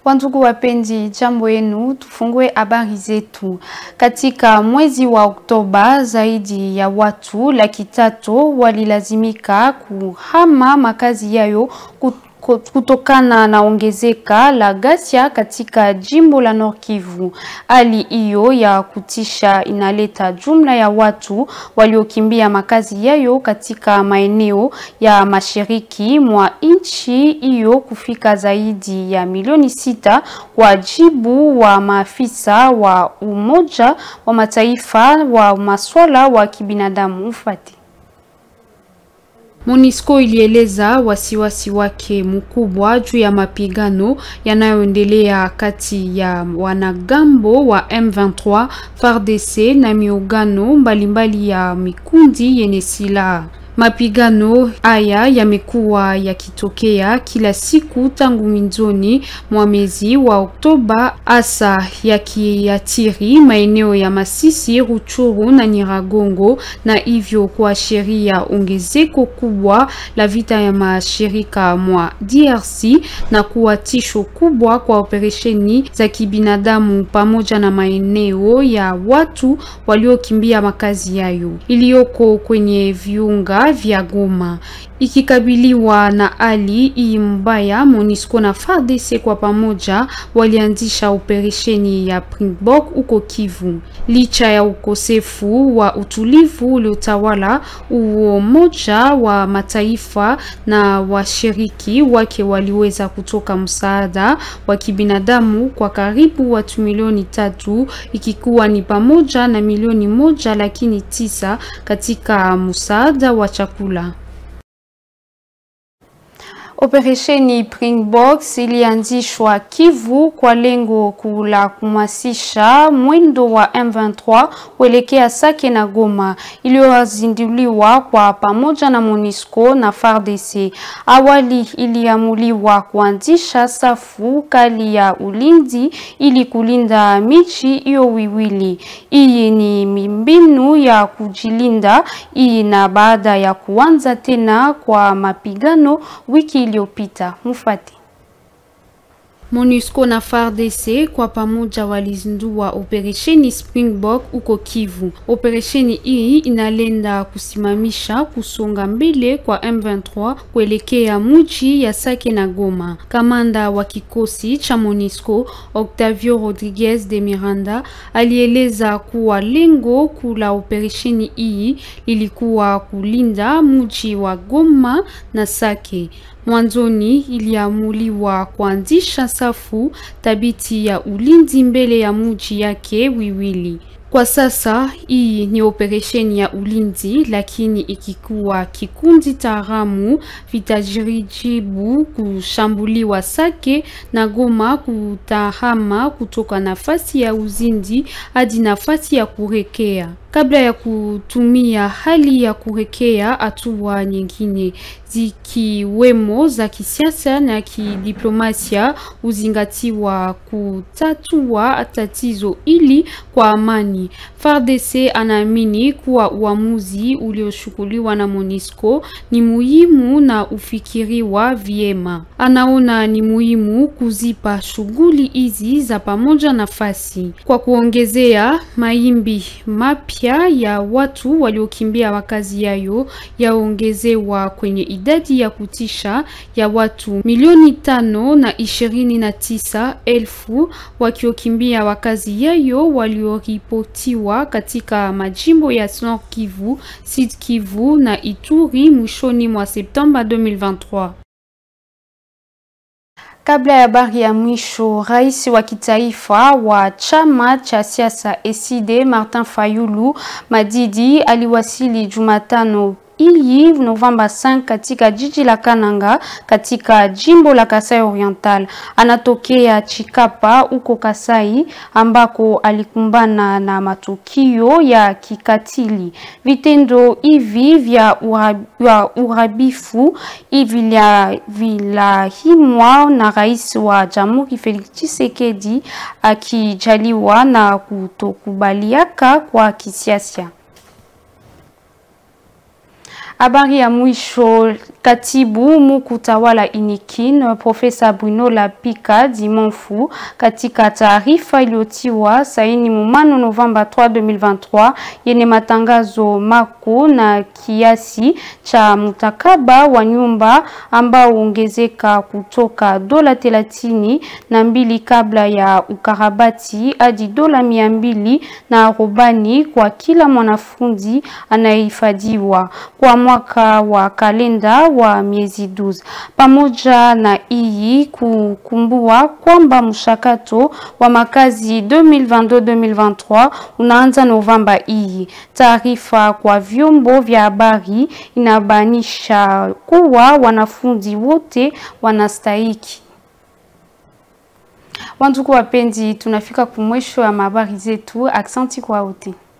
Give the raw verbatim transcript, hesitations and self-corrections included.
Wandugu wapenzi, jambo yenu, tufungue habari zetu. Katika mwezi wa Oktoba, zaidi ya watu laki tatu walilazimika kuhama makazi yao kutokana na ongezeka la ghasia katika jimbo la Nord Kivu. Hali hiyo ya kutisha inaleta jumla ya watu waliokimbia makazi yao katika maeneo ya mashariki mwa nchi hiyo kufika zaidi ya milioni sita, kwa jibu wa maafisa wa Umoja wa Mataifa wa masuala wa kibinadamu. Ufati MONUSCO ilieleza wasiwasi wake mkubwa juu ya mapigano yanayoendelea kati ya wanagambo wa M vingt trois, F A R D C na miungano mbalimbali ya mikundi yenye silaha. Mapigano haya yamekuwa yakitokea kila siku tangu mwanzoni mwa mwezi wa Oktoba, hasa yakiathiri maeneo ya Masisi, Ruchuru na Nyiragongo, na hivyo kuashiria ongezeko kubwa la vita ya mashirika mwa D R C na kuwa tisho kubwa kwa operesheni za kibinadamu pamoja na maeneo ya watu waliokimbia makazi yao iliyoko kwenye viunga vya Goma. Ikikabiliwa na hali hii mbaya, MONUSCO na F A R D C kwa pamoja walianzisha operesheni ya Springbok uko Kivu. Licha ya ukosefu wa utulivu uliotawala, Umoja wa Mataifa na washiriki wake waliweza kutoka msaada wa kibinadamu kwa karibu watu milioni tatu, ikikuwa ni pamoja na milioni moja lakini tisa katika msaada wa chakula. Operesheni Springbok ilianzishwa Kivu kwa lengo la kuhamasisha mwendo wa M vingt trois kuelekea Sake na Goma, iliyozinduliwa kwa pamoja na MONUSCO na F A R D C. Awali iliamuliwa kuanzisha safu kali ya ulinzi ili kulinda miji hiyo miwili. Hii ni mbinu ya kujilinda hii na baada ya kuanza tena kwa mapigano wiki iliyopita. Mufati MONUSCO na F A R D C kwa pamoja walizindua operesheni Springbok uko Kivu. Operesheni hii inalenga kusimamisha kusonga mbele kwa M vingt trois kuelekea mji ya Sake na Goma. Kamanda wa kikosi cha MONUSCO, Octavio Rodriguez de Miranda, alieleza kuwa lengo kula operesheni hii lilikuwa kulinda mji wa Goma na Sake. Mwanzoni iliamuliwa kuanzisha safu thabiti ya ulinzi mbele ya mji yake wiwili. Kwa sasa hii ni operesheni ya ulinzi, lakini ikikuwa kikundi taramu vitajirijibu kushambuliwa Sake na Goma kutahama kutoka nafasi ya uzinzi hadi nafasi ya kurekea, kabla ya kutumia hali ya kurekea hatua nyingine zikiwemo za kisiasa na kidiplomasia uzingatiwa kutatua tatizo ili kwa amani. F A R D C anaamini kuwa uamuzi uliochukuliwa na MONUSCO ni muhimu na ufikiriwa vyema. Anaona ni muhimu kuzipa shughuli hizi za pamoja nafasi. Kwa kuongezea, maimbi mapya ya watu waliokimbia makazi yao yaongezewa kwenye idadi ya kutisha ya watu milioni tano na ishirini na tisa elfu wakiokimbia wakazi yao walioripotiwa katika majimbo ya Nord Kivu, Sud Kivu na Ituri mwishoni mwa Septemba elfu mbili ishirini na tatu. Kabla ya habari ya mwisho, rais wa kitaifa wa chama cha siasa E C D Martin Fayulu Madidi aliwasili Jumatano ili Novemba tano katika jiji la Kananga katika jimbo la Kasai Oriental. Anatokea Chikapa uko Kasai ambako alikumbana na matukio ya kikatili. Vitendo hivi vya urabifu hivi vilahimwa na rais wa Jamhuri Felix Tshisekedi akijaliwa na kutokubaliaka kwa kisiasa. Habari ya mwisho, Katibu mkuu tawala Inikin Profesa Bruno Lapika Dimonfu katika taarifa iliyotiwa saini mumano Novemba tatu elfu mbili na ishirini na tatu yenye matangazo makuu na kiasi cha mtakaba wa nyumba ambao ongezeka kutoka dola thelathini na mbili kabla ya ukarabati hadi dola mia mbili na arobaini kwa kila mwanafunzi anayehifadhiwa kwa mwaka wa kalenda wa miezi doze. Pamoja na hii kukumbua kwamba mshakato wa makazi elfu mbili na ishirini na mbili elfu mbili na ishirini na tatu unaanza Novemba hii. Taarifa kwa vyombo vya habari inabanisha kuwa wanafunzi wote wanastahiki. Wandugu wapenzi, tunafika kumwisho ya habari zetu. Aksanti kwa wote.